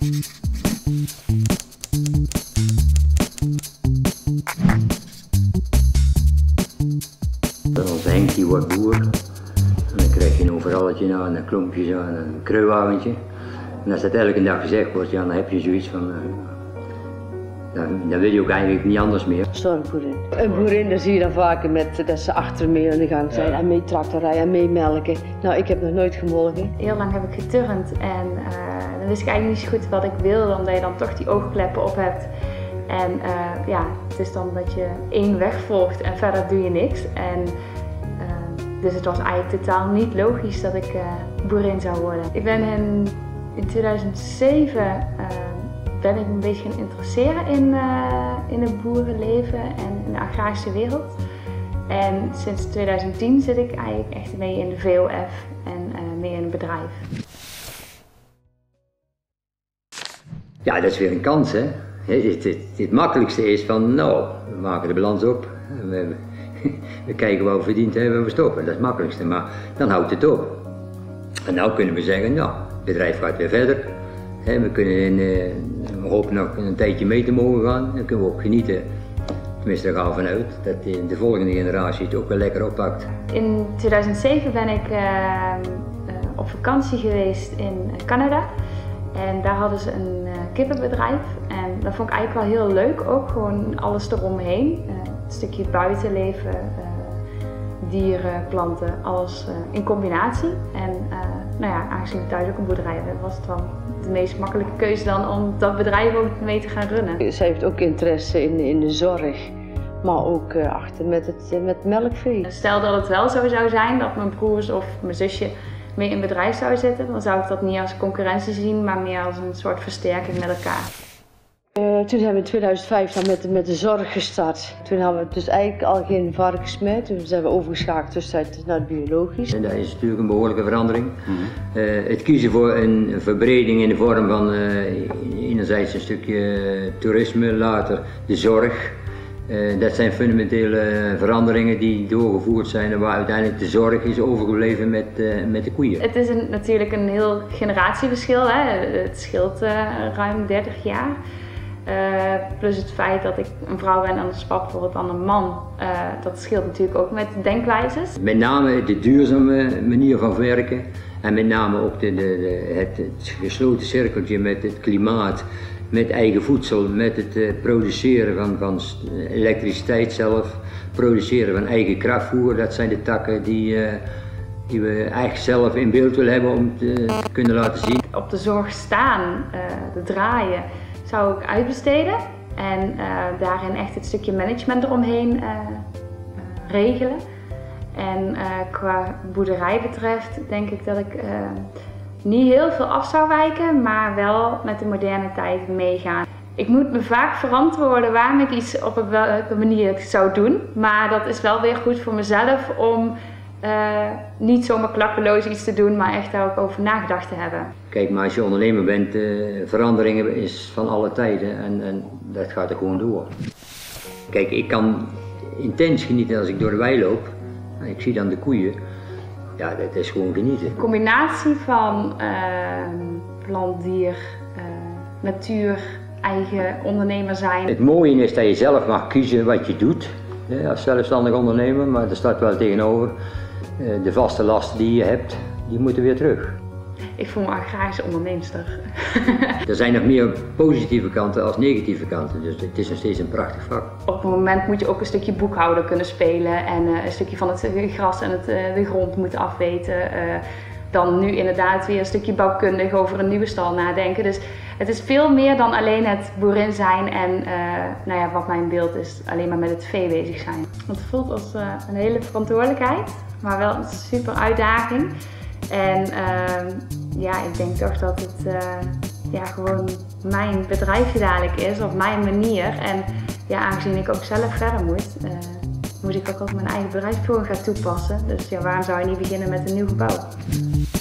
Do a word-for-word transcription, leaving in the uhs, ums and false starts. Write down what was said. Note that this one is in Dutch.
Onze Henk die wordt boer. En dan krijg je een overalletje aan, een klompje aan, een kruiwagentje. En als dat elke dag gezegd wordt, ja, dan heb je zoiets van, uh, dan, dan wil je ook eigenlijk niet anders meer. Zorgboerin. Een boerin, daar zie je dan vaker met dat ze achter mee aan de gang zijn en mee tractorrijden en mee melken. Nou, ik heb nog nooit gemolken. Heel lang heb ik geturnd en uh, dan wist ik eigenlijk niet zo goed wat ik wilde, omdat je dan toch die oogkleppen op hebt. En uh, ja, het is dan dat je één weg volgt en verder doe je niks. En, uh, dus het was eigenlijk totaal niet logisch dat ik uh, boerin zou worden. Ik ben in, in tweeduizend zeven uh, ben ik een beetje gaan interesseren in, uh, in het boerenleven en in de agrarische wereld. En sinds tweeduizend tien zit ik eigenlijk echt mee in de V O F en uh, mee in het bedrijf. Ja, dat is weer een kans, hè. Het, het, het, het makkelijkste is van, nou, we maken de balans op, we, we kijken wat we verdiend hebben en we stoppen. Dat is het makkelijkste, maar dan houdt het op. En nou kunnen we zeggen, nou, het bedrijf gaat weer verder. We kunnen in, we hopen nog een tijdje mee te mogen gaan, dan kunnen we ook genieten. Tenminste, daar gaan we vanuit dat de, de volgende generatie het ook wel lekker oppakt. In tweeduizend zeven ben ik uh, uh, op vakantie geweest in Canada. En daar hadden ze een uh, kippenbedrijf en dat vond ik eigenlijk wel heel leuk, ook gewoon alles eromheen. Uh, een stukje buitenleven, uh, dieren, planten, alles uh, in combinatie. En uh, nou ja, aangezien we thuis ook een boerderij hebben, was het wel de meest makkelijke keuze dan om dat bedrijf ook mee te gaan runnen. Ze heeft ook interesse in, in de zorg, maar ook uh, achter met het uh, met melkvee. Stel dat het wel zo zou zijn dat mijn broers of mijn zusje mee in bedrijf zou zitten, dan zou ik dat niet als concurrentie zien, maar meer als een soort versterking met elkaar. Uh, toen hebben we in tweeduizend vijf dan met, met de zorg gestart. Toen hadden we dus eigenlijk al geen varkens meer, toen zijn we overgeschakeld tussentijd naar het biologisch. En dat is natuurlijk een behoorlijke verandering. Mm-hmm. uh, het kiezen voor een verbreding in de vorm van uh, enerzijds een stukje toerisme, later de zorg. Uh, dat zijn fundamentele veranderingen die doorgevoerd zijn en waar uiteindelijk de zorg is overgebleven met, uh, met de koeien. Het is een, natuurlijk een heel generatieverschil, hè? Het scheelt uh, ruim dertig jaar. Uh, plus het feit dat ik een vrouw ben en als pap bijvoorbeeld dan een man, uh, dat scheelt natuurlijk ook met denkwijzes. Met name de duurzame manier van werken en met name ook de, de, de, het, het gesloten cirkeltje met het klimaat. Met eigen voedsel, met het uh, produceren van, van elektriciteit zelf, produceren van eigen krachtvoer, dat zijn de takken die, uh, die we eigenlijk zelf in beeld willen hebben om te kunnen laten zien. Op de zorg staan, uh, de draaien, zou ik uitbesteden en uh, daarin echt het stukje management eromheen uh, uh, regelen. En uh, qua boerderij betreft denk ik dat ik uh, niet heel veel af zou wijken, maar wel met de moderne tijd meegaan. Ik moet me vaak verantwoorden waarom ik iets op een welke manier zou doen, maar dat is wel weer goed voor mezelf om uh, niet zomaar klakkeloos iets te doen, maar echt daar ook over nagedacht te hebben. Kijk, maar als je ondernemer bent, uh, veranderingen is van alle tijden en, en dat gaat er gewoon door. Kijk, ik kan intens genieten als ik door de wei loop. Ik zie dan de koeien. Ja, dat is gewoon genieten. De combinatie van uh, plant, dier, uh, natuur, eigen ondernemer zijn. Het mooie is dat je zelf mag kiezen wat je doet ja, als zelfstandig ondernemer, maar er staat wel tegenover. Uh, de vaste lasten die je hebt, die moeten weer terug. Ik voel me agrarische onderneemster. Er zijn nog meer positieve kanten als negatieve kanten, dus het is nog steeds een prachtig vak. Op een moment moet je ook een stukje boekhouden kunnen spelen en uh, een stukje van het gras en het, uh, de grond moeten afweten. Uh, dan nu inderdaad weer een stukje bouwkundig over een nieuwe stal nadenken. Dus het is veel meer dan alleen het boerin zijn en uh, nou ja, wat mijn beeld is, alleen maar met het vee bezig zijn. Het voelt als uh, een hele verantwoordelijkheid, maar wel een super uitdaging. En uh, ja, ik denk toch dat het uh, ja, gewoon mijn bedrijfje dadelijk is, of mijn manier. En ja, aangezien ik ook zelf verder moet, uh, moet ik ook op mijn eigen bedrijfsvoering gaan toepassen. Dus ja, waarom zou je niet beginnen met een nieuw gebouw?